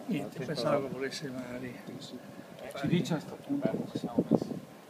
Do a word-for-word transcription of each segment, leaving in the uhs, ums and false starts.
Niente, pensavo che volesse magari... Ci dice a sto punto come siamo messi.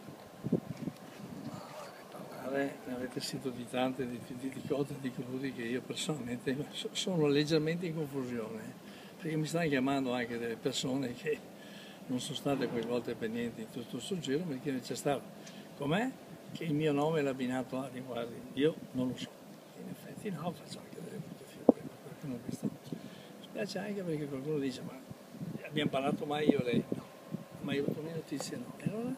Parlare, ne avete sentito di tante, di, di, di cotte, di crudi che io personalmente sono leggermente in confusione, perché mi stanno chiamando anche delle persone che non sono state coinvolte per niente in tutto questo giro, perché c'è stato, com'è? Che il mio nome è l'abbinato a, guardi, io non lo so, in effetti no, faccio anche delle brutte figure, qualcuno che sta... Mi spiace anche perché qualcuno dice, ma abbiamo parlato mai io e lei? No, mai avuto mie notizie? No, e allora?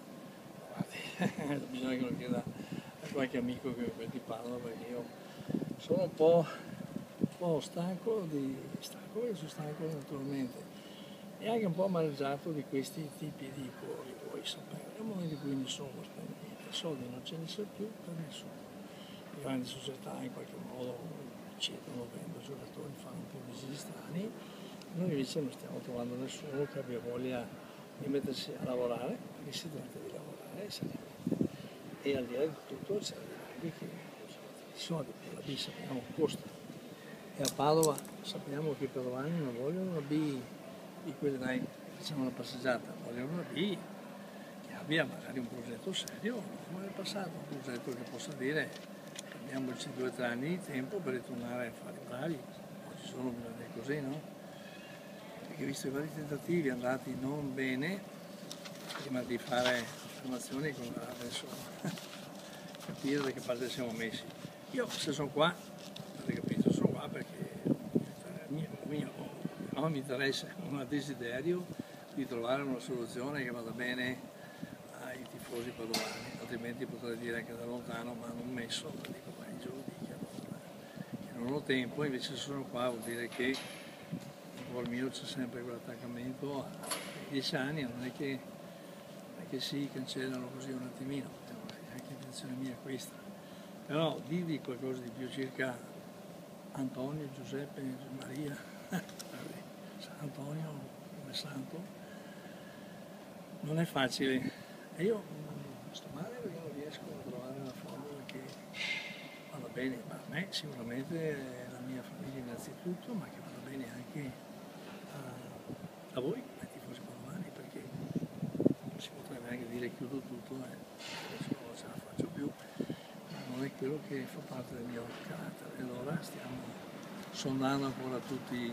Guardi, bisogna che lo chieda a qualche amico che ti parla, perché io sono un po', un po' stanco, di, stanco perché sono stanco naturalmente, e anche un po' mangiato di questi tipi di cuori, vuoi sapere, nel momento in cui nessuno vuole spendere niente, soldi non ce ne sono più per nessuno. Le grandi società in qualche modo cedono, vendono giocatori, fanno un po' di strani, noi invece non stiamo trovando nessuno che abbia voglia di mettersi a lavorare, perché si tratta di lavorare seriamente, e al di là di tutto c'è anche che i soldi per la B sappiamo costa, e a Padova sappiamo che i padovani non vogliono una B di quelle, dai, facciamo una passeggiata, vogliono una B che abbia magari un progetto serio, come nel passato, un progetto che possa dire prendiamoci due o tre anni di tempo per ritornare a fare i bravi, oggi sono bisogna dire così, no? Perché visto i vari tentativi andati non bene, prima di fare affermazioni con adesso capire da che parte siamo messi. Io se sono qua, avete capito, sono qua perché mio, mio, no, mi interessa un desiderio di trovare una soluzione che vada bene ai tifosi padovani, altrimenti potrei dire anche da lontano, ma non messo, ma dico vai giù, dica, che non ho tempo, invece se sono qua vuol dire che in cuor mio c'è sempre quell'attaccamento a dieci anni, non è che, non è che si cancellano così un attimino, è anche intenzione mia questa. Però dirvi qualcosa di più circa Antonio, Giuseppe, Maria, San Antonio come santo, non è facile. E io sto male perché non riesco a trovare una formula che vada bene, ma a me sicuramente, la mia famiglia innanzitutto, ma che vada bene anche a, a voi, ai tifosi padovani, perché si potrebbe anche dire chiudo tutto e adesso non ce la faccio più, ma non è quello che fa parte del mio carattere. E allora stiamo sondando ancora tutti,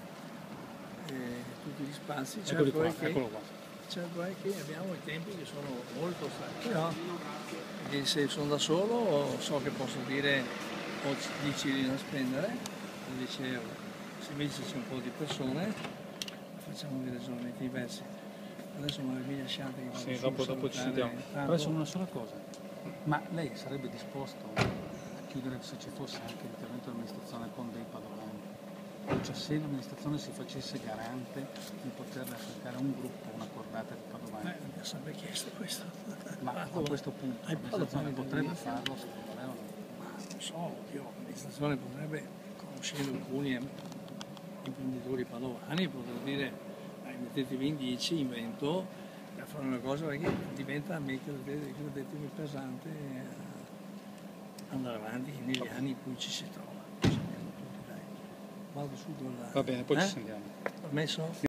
eh, tutti gli spazi. Eccoli certo qua, è che, eccolo qua. Certo è che abbiamo i tempi che sono molto stretti, però e se sono da solo so che posso dire ho dieci lire da spendere, dieci euro. Se invece c'è un po' di persone facciamo dei ragionamenti diversi. Adesso magari mi lasciate che vado Sì, su, dopo, dopo ci sentiamo. tanto... Adesso una sola cosa, ma lei sarebbe disposto a chiudere se ci fosse anche l'intervento dell'amministrazione con dei padovani? Cioè se l'amministrazione si facesse garante di poter affiancare un gruppo, una cordata di padovani? Eh, mi ha sempre chiesto questo. Ma a questo punto l'amministrazione potrebbe farlo secondo lei o no? Ma non so, io l'amministrazione potrebbe, conoscendo alcuni imprenditori padovani, potrebbe dire dai, mettetevi in dieci, invento per fare una cosa, perché diventa a me, credetemi, pesante andare avanti negli anni in cui ci si trova. Vado su con la... Va bene, poi eh? ci sentiamo. Permesso?